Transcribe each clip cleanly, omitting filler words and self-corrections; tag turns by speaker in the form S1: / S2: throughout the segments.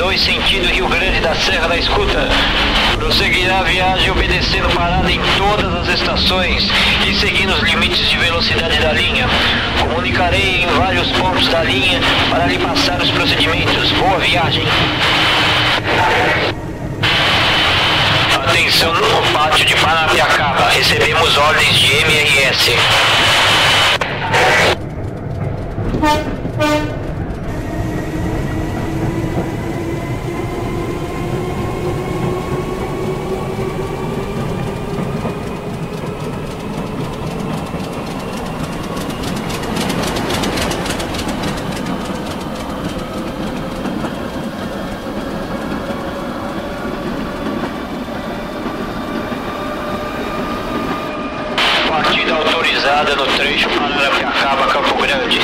S1: 2 sentido Rio Grande da Serra da escuta. Prosseguirá a viagem obedecendo parada em todas as estações e seguindo os limites de velocidade da linha. Comunicarei em vários pontos da linha para lhe passar os procedimentos. Boa viagem. Atenção no pátio de Paranapiacaba. Recebemos ordens de MRS. Partida autorizada no trecho Paranapiacaba, Campo Grande.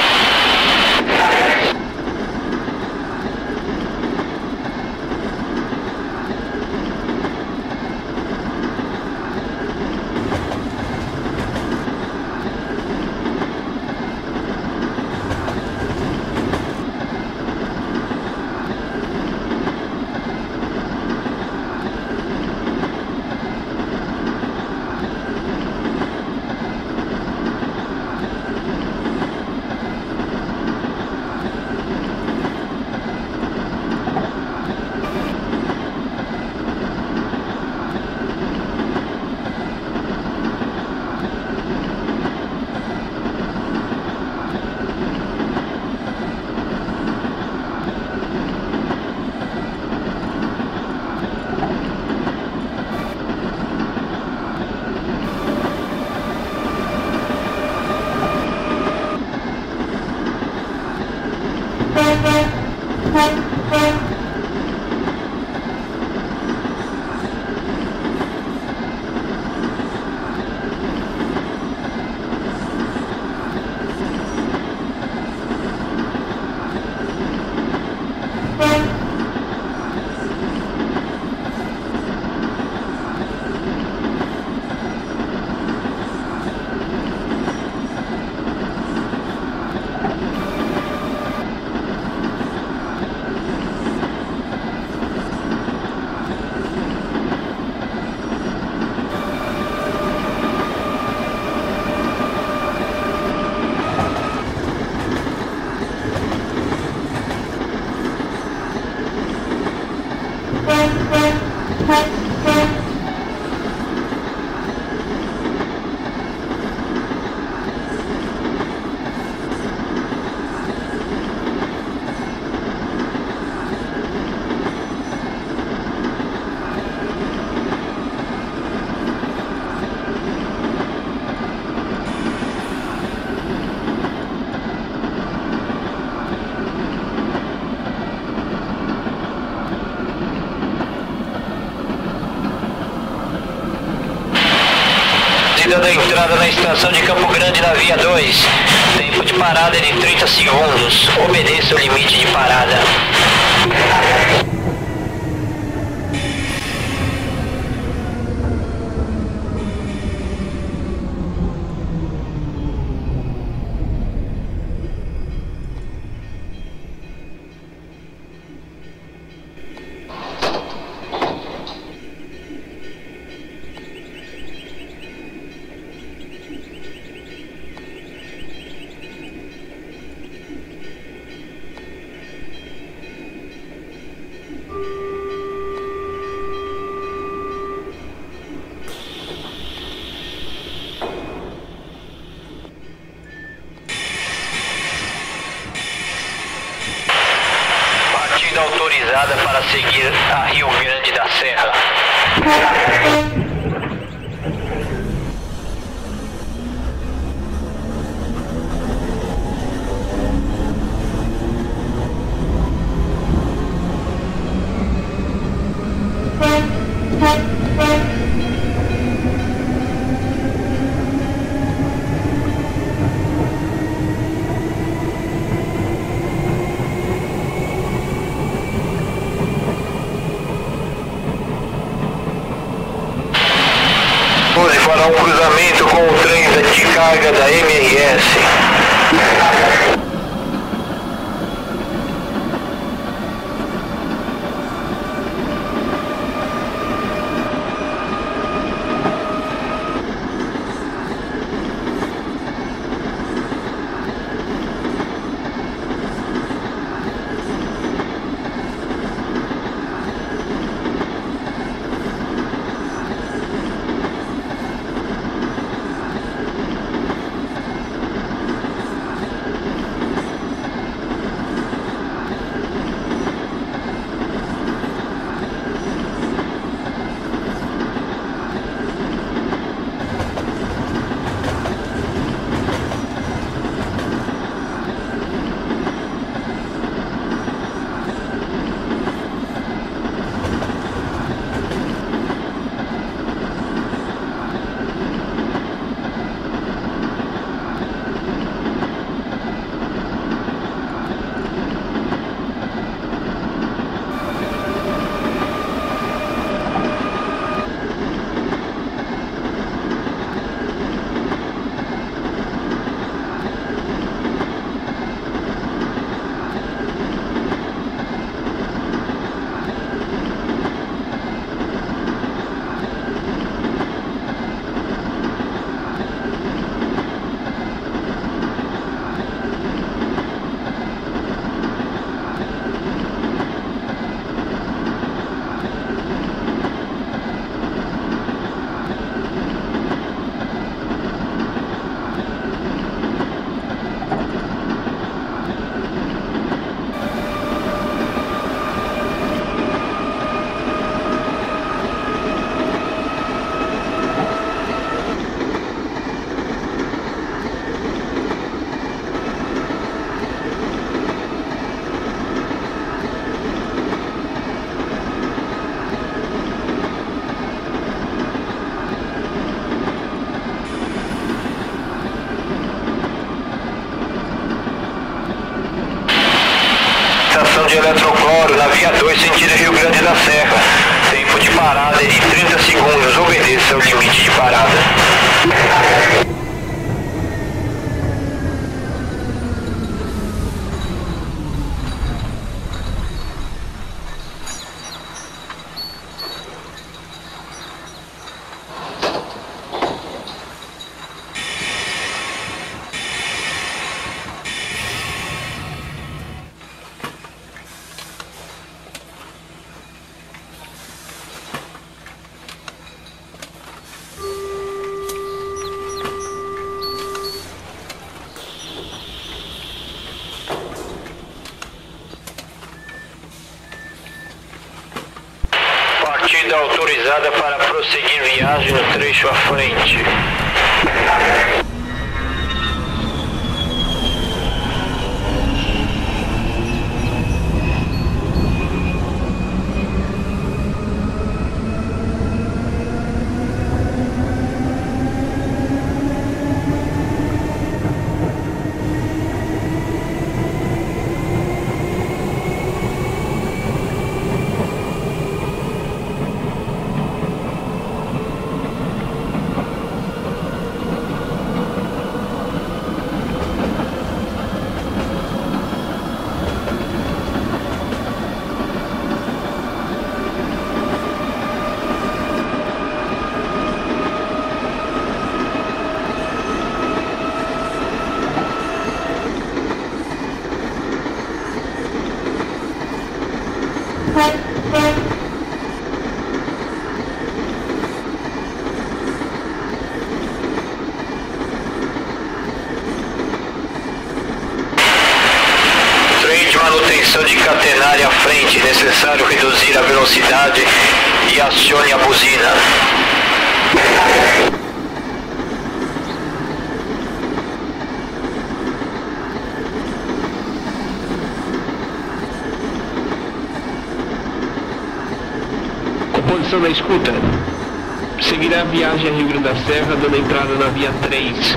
S1: Da entrada na estação de Campo Grande da Via 2. Tempo de parada é de 30 segundos. Obedeça o limite de parada. Autorizada para seguir a Rio Grande da Serra. Fará um cruzamento com o trem de carga da MRS. via 2, sentido Rio Grande da Serra. Tempo de parada é de 30 segundos. Obedeça o limite de parada. Partida autorizada para prosseguir viagem no trecho à frente. Manutenção de catenária à frente, necessário reduzir a velocidade e acione a buzina. Composição da escuta. Seguirá a viagem a Rio Grande da Serra, dando entrada na via 3.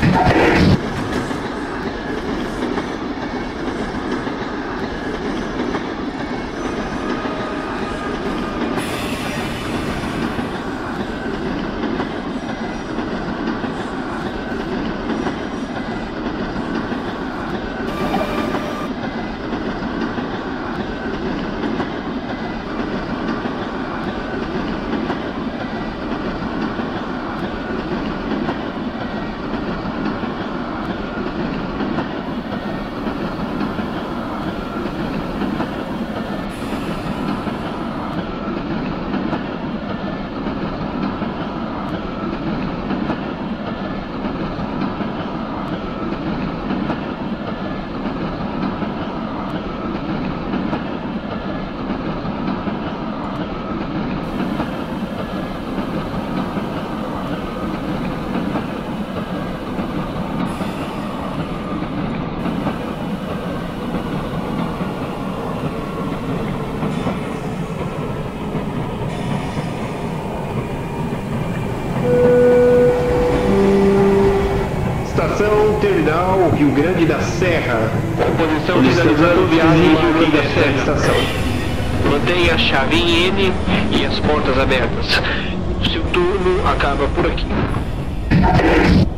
S2: Terminal Rio Grande da Serra.
S1: Composição finalizando viagem Rio Grande da Serra.
S2: Estação.
S1: Mantenha a chave em N e as portas abertas. Seu turno acaba por aqui.